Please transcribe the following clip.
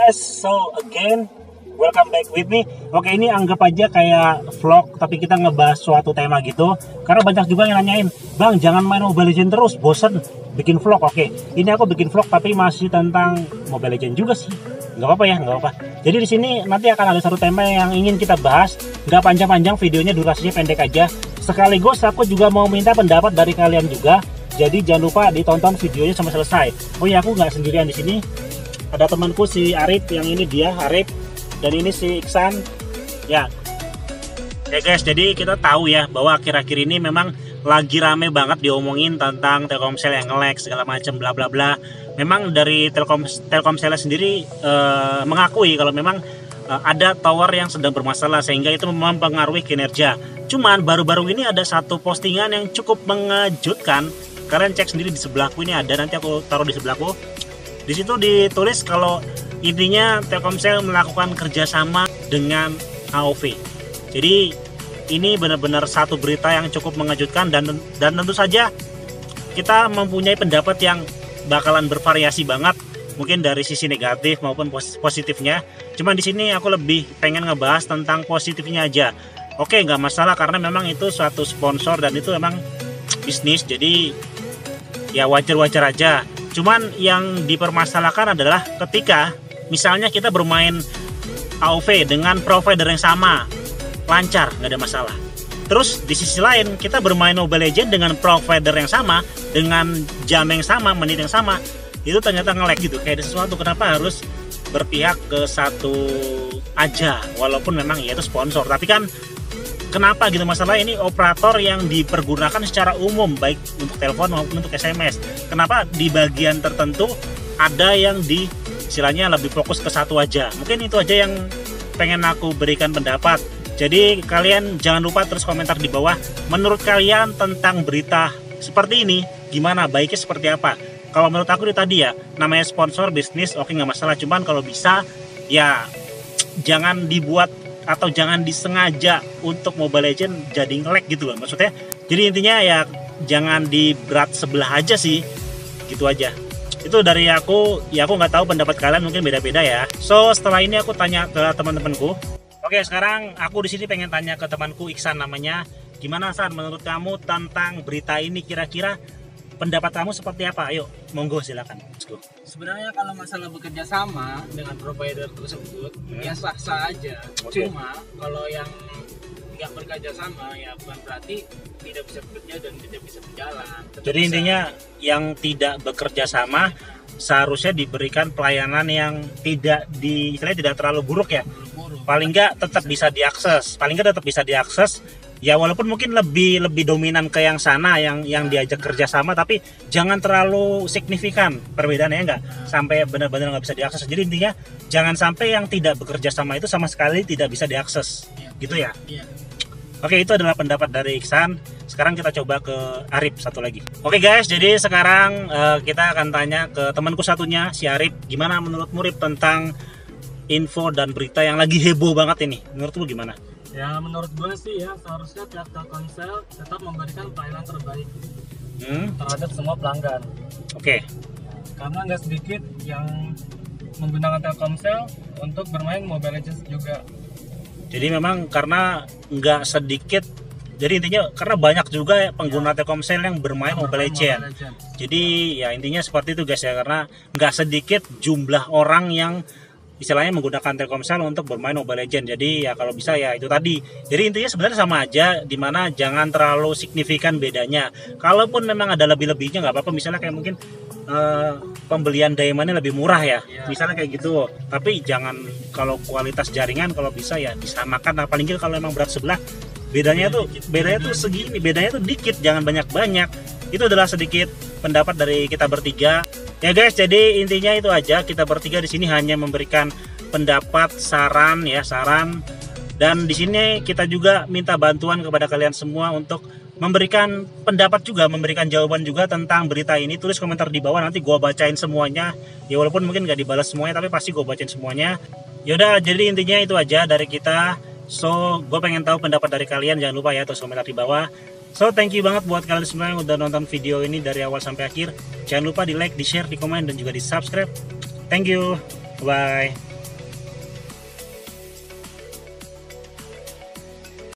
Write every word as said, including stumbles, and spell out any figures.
guys, so again welcome back with me. Oke, ini anggap aja kayak vlog tapi kita ngebahas suatu tema gitu. Karena banyak juga yang nanyain, "Bang, jangan main Mobile Legends terus, bosen bikin vlog." Oke, ini aku bikin vlog tapi masih tentang Mobile Legends juga sih. Nggak apa-apa ya, nggak apa-apa. Jadi di sini nanti akan ada satu tema yang ingin kita bahas. Nggak panjang-panjang, videonya durasinya pendek aja. Sekaligus aku juga mau minta pendapat dari kalian juga. Jadi jangan lupa ditonton videonya sampai selesai. Oh ya, aku nggak sendirian di sini. Ada temanku si Arif, yang ini dia Arif, dan ini si Iksan. Ya, ya guys, jadi kita tahu ya bahwa akhir-akhir ini memang lagi rame banget diomongin tentang Telkomsel yang nge-lag segala macam bla bla bla. Memang dari Telkom Telkomsel sendiri uh, mengakui kalau memang uh, ada tower yang sedang bermasalah sehingga itu mempengaruhi kinerja. Cuman baru-baru ini ada satu postingan yang cukup mengejutkan. Kalian cek sendiri di sebelahku, ini ada, nanti aku taruh di sebelahku. Di situ ditulis kalau intinya Telkomsel melakukan kerjasama dengan A O V. Jadi ini benar-benar satu berita yang cukup mengejutkan, dan dan tentu saja kita mempunyai pendapat yang bakalan bervariasi banget, mungkin dari sisi negatif maupun positifnya. Cuman di sini aku lebih pengen ngebahas tentang positifnya aja. Oke, nggak masalah karena memang itu suatu sponsor dan itu memang bisnis, jadi ya wajar-wajar aja. Cuman yang dipermasalahkan adalah ketika misalnya kita bermain A O V dengan provider yang sama, lancar, nggak ada masalah. Terus di sisi lain kita bermain Mobile Legends dengan provider yang sama, dengan jam yang sama, menit yang sama, itu ternyata nge-lag gitu. Kayak ada sesuatu, kenapa harus berpihak ke satu aja, walaupun memang ya itu sponsor. Tapi kan kenapa gitu, masalah ini operator yang dipergunakan secara umum, baik untuk telepon maupun untuk S M S. Kenapa di bagian tertentu ada yang di istilahnya lebih fokus ke satu aja? Mungkin itu aja yang pengen aku berikan pendapat. Jadi kalian jangan lupa terus komentar di bawah, menurut kalian tentang berita seperti ini gimana, baiknya seperti apa? Kalau menurut aku itu tadi ya, namanya sponsor bisnis, oke nggak masalah. Cuman kalau bisa ya jangan dibuat atau jangan disengaja untuk Mobile Legends jadi nge-lag gitu loh maksudnya. Jadi intinya ya jangan di berat sebelah aja sih, gitu aja. Itu dari aku, ya aku nggak tahu pendapat kalian, mungkin beda-beda ya. So setelah ini aku tanya ke teman-temanku. Oke, sekarang aku di sini pengen tanya ke temanku Iksan namanya. Gimana San, menurut kamu tentang berita ini, kira-kira pendapat kamu seperti apa? Ayo, monggo silakan. Let's go. Sebenarnya kalau masalah bekerja sama dengan provider tersebut hmm. ya sah-sah aja. Okay. Cuma kalau yang nggak bekerja sama ya bukan berarti tidak bisa bekerja dan tidak bisa berjalan. Tetap Jadi bisa. Intinya yang tidak bekerja sama seharusnya diberikan pelayanan yang tidak di istilahnya tidak terlalu buruk ya. Buruk. Paling nggak tetap bisa diakses. Paling nggak tetap bisa diakses. Ya walaupun mungkin lebih lebih dominan ke yang sana yang yang diajak kerjasama, tapi jangan terlalu signifikan perbedaannya, nggak sampai benar-benar nggak bisa diakses. Jadi intinya jangan sampai yang tidak bekerja sama itu sama sekali tidak bisa diakses, ya, gitu ya. ya. Oke, itu adalah pendapat dari Iksan. Sekarang kita coba ke Arif satu lagi. Oke guys, jadi sekarang uh, kita akan tanya ke temanku satunya, si Arif. Gimana menurutmu Rip tentang info dan berita yang lagi heboh banget ini? Menurutmu gimana? Ya menurut gue sih ya seharusnya pihak Telkomsel tetap memberikan pelayanan terbaik Hmm? terhadap semua pelanggan. Oke. Karena nggak sedikit yang menggunakan Telkomsel untuk bermain Mobile Legends juga. Jadi memang karena nggak sedikit, jadi intinya karena banyak juga pengguna ya. Telkomsel yang bermain Mobile Legends. Jadi ya intinya seperti itu guys ya, karena nggak sedikit jumlah orang yang istilahnya menggunakan Telkomsel untuk bermain Mobile Legends. Jadi ya kalau bisa ya itu tadi. Jadi intinya sebenarnya sama aja, dimana jangan terlalu signifikan bedanya. Kalaupun memang ada lebih-lebihnya nggak apa-apa. Misalnya kayak mungkin uh, pembelian diamondnya lebih murah ya, ya, misalnya kayak gitu. Tapi jangan kalau kualitas jaringan kalau bisa ya disamakan. Nah, paling nggak kalau memang berat sebelah, bedanya tuh bedanya tuh segini, bedanya tuh dikit, jangan banyak-banyak. Itu adalah sedikit pendapat dari kita bertiga. Ya guys, jadi intinya itu aja. Kita bertiga di sini hanya memberikan pendapat, saran ya, saran. Dan di sini kita juga minta bantuan kepada kalian semua untuk memberikan pendapat juga, memberikan jawaban juga tentang berita ini. Tulis komentar di bawah, nanti gua bacain semuanya. Ya walaupun mungkin gak dibalas semuanya, tapi pasti gua bacain semuanya. Yaudah, jadi intinya itu aja dari kita. So, gue pengen tahu pendapat dari kalian. Jangan lupa ya, tulis komentar di bawah. So thank you banget buat kalian semua yang udah nonton video ini dari awal sampai akhir. Jangan lupa di like, di share, di komen, dan juga di subscribe. Thank you, bye.